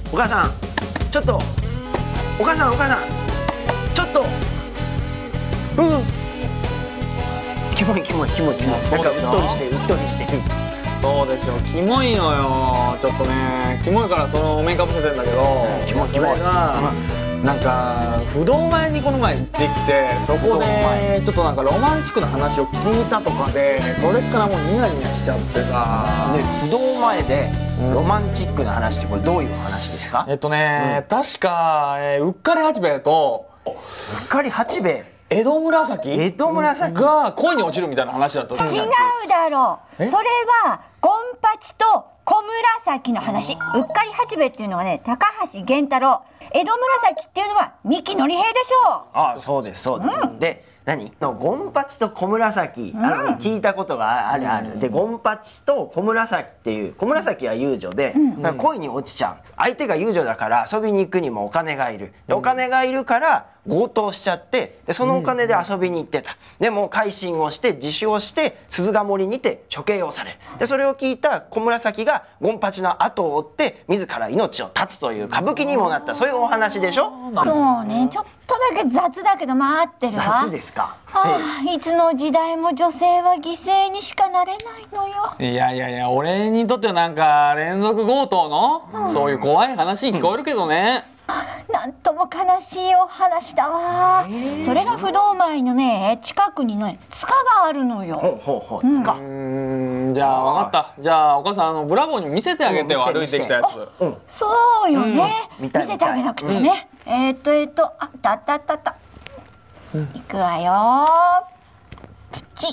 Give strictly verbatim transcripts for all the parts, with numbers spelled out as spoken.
お母さんちょっとお母さんお母さんちょっとうんキモいキモいキモいキモいなんかうっとりしてるうっとりしてる。 そうでしょ、キモいのよ。ちょっとね、キモいからそのお面かぶせてんだけど、 キモいキモい。 それがなんか不動前にこの前行ってきて、そこでちょっとなんかロマンチックな話を聞いたとかで、それからもうニヤニヤしちゃってさ。 で不動前でロマンチックな話ってこれどういう話ですか？ えっとね、確か、えー、うっかり八兵衛とうっかり八兵衛江戸紫江戸紫が恋に落ちるみたいな話だった。 違うだろう。それはゴンパチと小紫の話。うっかり八兵衛っていうのはね、高橋源太郎。江戸紫っていうのは三木のり平でしょう。 ああそうですそうです、うん、で何のゴンパチと小紫、うん、あの聞いたことがあるある、うん、でゴンパチと小紫っていう小紫は遊女で、うん、だから恋に落ちちゃう。相手が遊女だから遊びに行くにもお金がいる。でお金がいるから強盗しちゃって、でそのお金で遊びに行ってた。でも改心をして自首をして鈴ヶ森にて処刑をされる。でそれを聞いた小紫がゴンパチの後を追って自ら命を絶つという歌舞伎にもなったそういうお話でしょ。 そうね、ちょっとだけ雑だけど回ってるわ。 雑ですか。 ああ、いつの時代も女性は犠牲にしかなれないのよ。 いやいやいや、俺にとってはなんか連続強盗の、うん、そういう怖い話に聞こえるけどね。 なんとも悲しいお話だわ。それが不動前のね近くにね塚があるのよ。 ほうほうほう、塚。 うん、じゃあ分かった。じゃあお母さん、あのブラボーに見せてあげてよ、歩いてきたやつ。 うん、そうよね、うん、見せてあげなくちゃね。うん、えっとえっとあたったったった、うん、いくわよ。プチッ。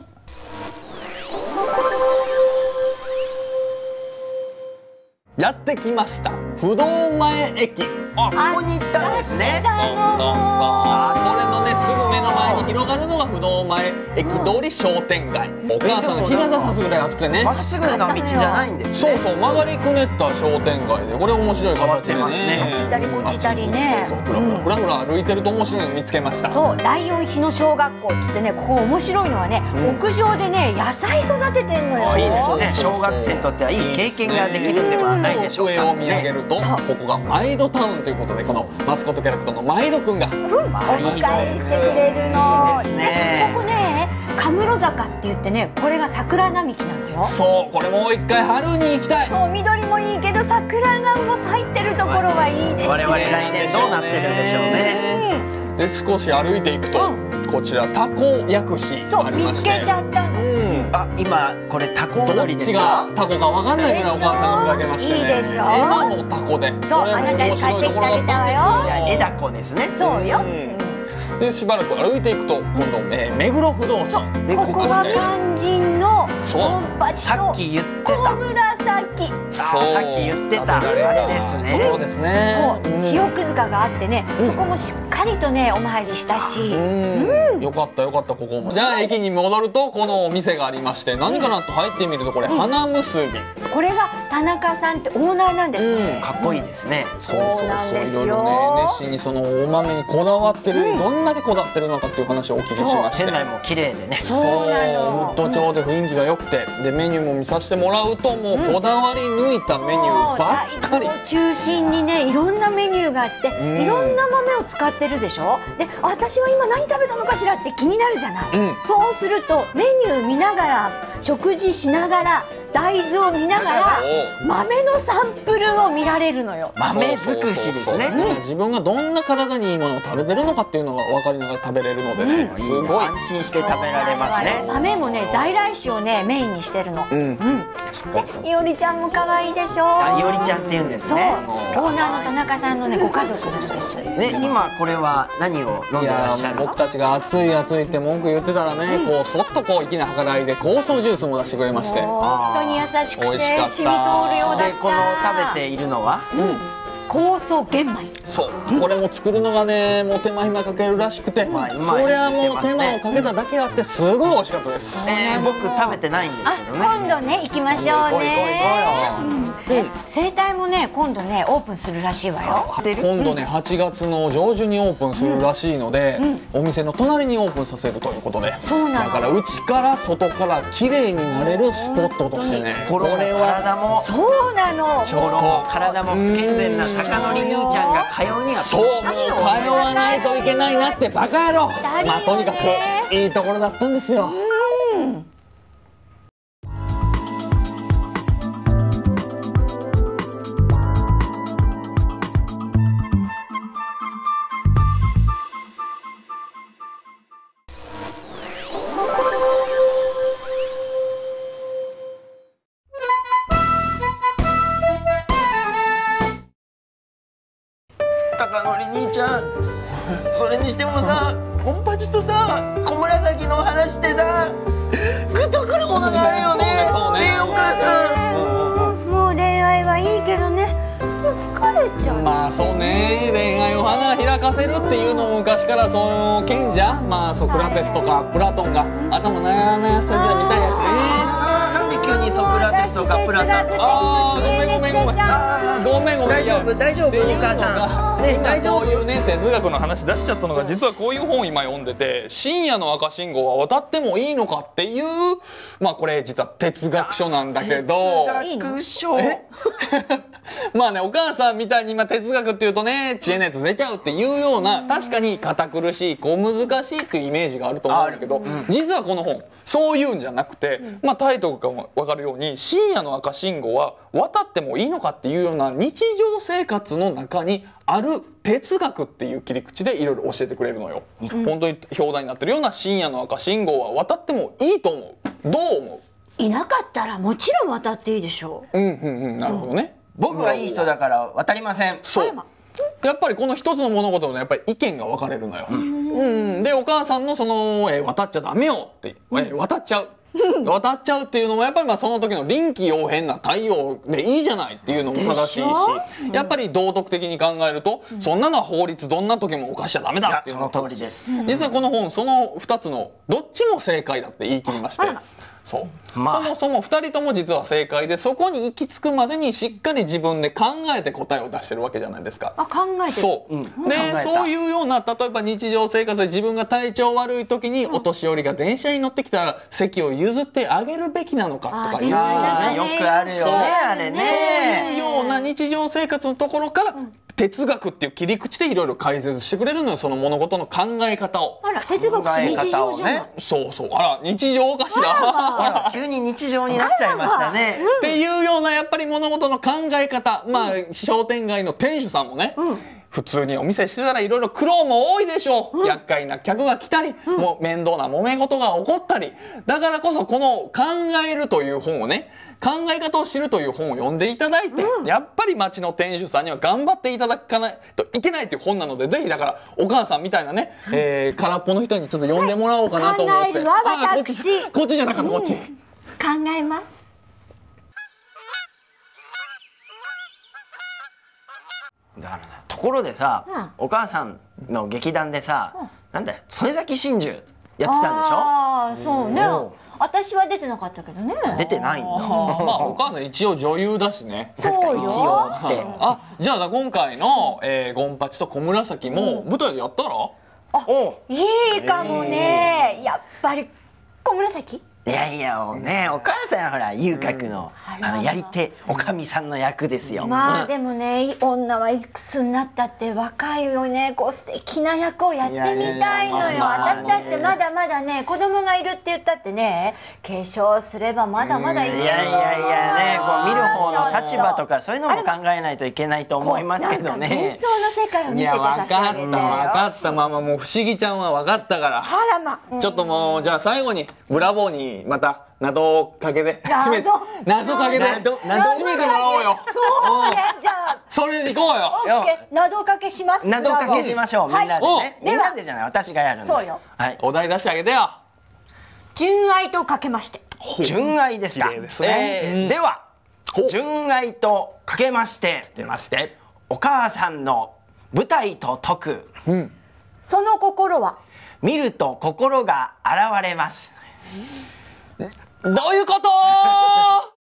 やってきました、不動前駅。 あ、ここに行ったんですね。 そうそうそう、これのねすぐ目の前に広がるのが不動前駅通り商店街。お母さんの日傘さすぐらい暑くてね、 まっすぐな道じゃないんですね。 そうそう、曲がりくねった商店街で、これ面白い形でね、 あっちたりこっちたりね、 ふらふら歩いてると面白いの見つけました。 そう、第四日野小学校っつってね、ここ面白いのはね、屋上でね野菜育ててんのよ。 いいですね、小学生にとってはいい経験ができるんではないでしょうか。 上を見上げると、ここがマイドタウンということで、このマスコットキャラクターのマイドくんがお迎えしてくれるの。でここね、カムロ坂って言ってね、これが桜並木なのよ。 そう、これもう一回春に行きたい。 そう、緑もいいけど桜がもう咲いてるところはいいですね。 我々来年どうなってるんでしょうね。 で少し歩いていくと、こちらタコ薬師ありまして、 見つけちゃったの。 あ、今これタコ踊りですか。 どっちがタコかわかんないぐらいお母さんが見上げましてね。 いいでしょ。 今もタコで、 そう、あなたに帰ってきてあげたわよ。 じゃあエダコですね。 そうよ。 でしばらく歩いていくと、今度、えー、目黒不動産。 ここが肝心のゴンパチとさっき言ってた小紫。 そう、さっき言ってたあれですね。 ところですね。 そう、日奥塚があってね、そこもしっかりとねお参りしたし。 うん、よかったよかった。ここも。じゃあ駅に戻るとこのお店がありまして、何かなと入ってみると、これ花結び。 これが田中さんってオーナーなんですね。 かっこいいですね。 そうなんですよ。 いろいろね、熱心にそのお豆にこだわってる、どんだけこだわってるのかっていう話をお聞きしまして、 店内も綺麗でね。 そう、ウッド調で雰囲気が良くて、でメニューも見させてもらうと、もうこだわり抜いたメニューばっかり。 中心にね、いろんなメニューがあって、いろんな豆を使ってるでしょ。で、私は今何食べたのかしらって気になるじゃない。そうするとメニュー見ながら、食事しながら、大豆を見ながら豆のサンプルを見られるのよ。 豆尽くしですね。 自分がどんな体にいいものを食べてるのかっていうのが分かりながら食べれるのでね、すごい安心して食べられますね。 豆もね、在来種をねメインにしてるの。うん。で、いおりちゃんも可愛いでしょ。 あ、いおりちゃんって言うんですね。 そう、オーナーの田中さんのねご家族なんです。 ね、今これは何を飲んでらっしゃる？ 僕たちが暑い暑いって文句言ってたらね、こうそっとこう粋な計らいで酵素ジュースも出してくれまして。 本当に優しくて染み通るようだった。 で、この食べているのは、 酵素玄米。 そう、これも作るのがね、もう手間暇かけるらしくて、そりゃもう手間をかけただけあってすごい美味しかったです。 えー、僕食べてないんですけどね。 今度ね行きましょうね。 ね、整体もね今度ねオープンするらしいわよ。 今度ねはちがつの上旬にオープンするらしいので、お店の隣にオープンさせるということで、 そうなの。 だから内から外から綺麗になれるスポットとしてね、 これは体もそうなの。 ちょっと体も不健全な貴則兄ちゃんが通うにはそう、もう通わないといけないなってバカ野郎。まあとにかくいいところだったんですよ。 貴則兄ちゃん、それにしてもさ、ゴンパチとさ小紫の話ってさグッとくるものがあるよね。 そうね、そうね。 ねえお母さん、 もう恋愛はいいけどね、もう疲れちゃう。 まあそうね、恋愛を花開かせるっていうのも昔からその賢者、まあソクラテスとかプラトンが頭悩ませてたみたいやしね。 あーなんで急にソクラテスとかプラトンとか。 ああ、ごめんごめんごめんごめんごめん。 大丈夫大丈夫お母さん。ね、 今そういうね哲学の話出しちゃったのが、実はこういう本今読んでて「深夜の赤信号は渡ってもいいのか」っていう、まあこれ実は哲学書なんだけど、 哲学書。 まあね、お母さんみたいに今哲学っていうとね知恵熱出ちゃうっていうような、確かに堅苦しい小難しいっていうイメージがあると思うんだけど、実はこの本そういうんじゃなくて、まあタイトルからも分かるように深夜の赤信号は渡ってもいいのかっていうような日常生活の中にある哲学っていう切り口でいろいろ教えてくれるのよ。本当に表題になってるような深夜の赤信号は渡ってもいいと思う。どう思う？ いなかったらもちろん渡っていいでしょう。 うんうんうん、なるほどね。 僕はいい人だから渡りません。 そう。やっぱりこの一つの物事のやっぱり意見が分かれるのよ。うん、でお母さんのその、えー、渡っちゃダメよって、えー、渡っちゃう。渡っちゃうっていうのもやっぱりまあその時の臨機応変な対応でいいじゃないっていうのも正しいし、やっぱり道徳的に考えると、そんなのは法律どんな時も犯しちゃダメだっていうのその通りです。 実はこの本そのふたつのどっちも正解だって言い切りまして、そう、まあ、そもそもふたりとも実は正解で、そこに行き着くまでにしっかり自分で考えて答えを出してるわけじゃないですか。 あ、考えてる。 そう、うん、でそういうような例えば日常生活で自分が体調悪い時にお年寄りが電車に乗ってきたら席を譲ってあげるべきなのかとかいう、 あよくあるよねあれね。 そういうような日常生活のところから、うん、哲学っていう切り口でいろいろ解説してくれるのよ、その物事の考え方を。 あら、哲学って日常じゃない、ね、 そうそう、あら日常かしら。 あら急に日常になっちゃいましたね。 っていうようなやっぱり物事の考え方、まあ商店街の店主さんもね、うん、普通にお店してたらいろいろ苦労も多いでしょう、うん、厄介な客が来たり、うん、もう面倒な揉め事が起こったり、だからこそこの「考える」という本をね、考え方を知るという本を読んでいただいて、うん、やっぱり町の店主さんには頑張っていただかないといけないという本なので、ぜひだからお母さんみたいなね、うん、えー、空っぽの人にちょっと読んでもらおうかなと思って、 考えるわ私。 こっちじゃなかった、こっち、うん、 考えます。 だからね、ところでさ、うん、お母さんの劇団でさ、うん、なんだよ曽根崎真珠やってたんでしょ。 ああそうね、私は出てなかったけどね。 出てないんだ。まあお母さん一応女優だしね。 そうよ。 一応って。 あ、じゃあ今回の、えー、ゴンパチと小紫も舞台でやったら、 あ、いいかもね。やっぱり小紫。 いやいやね、お母さんほら遊郭の、うん、あのやり手おかみさんの役ですよ。 まあ、うん、でもね、女はいくつになったって若いよね、こう素敵な役をやってみたいのよ。私だってまだまだね、子供がいるって言ったってね、化粧すればまだまだいける。 いやいやいやね、こう見る方の立場とかそういうのも考えないといけないと思いますけどね。 幻想の世界を見せて差し上げてよ。 分かった分かった、まあまあもう不思議ちゃんは分かったから。 あらま、 うん、ちょっともうじゃあ最後にブラボーにまた謎をかけて締めて、謎かけて締めてもらおうよ。 そうね、じゃあそれでいこうよ。 オッケー、謎かけします。 謎かけしましょう、みんなでね。みんなでじゃない、私がやるんで。 そうよ。 はい、お題出してあげてよ。 純愛とかけまして。 純愛ですか。では純愛とかけまして出まして、 お母さんの舞台と解く、 その心は見ると心が現れます。 どういうこと？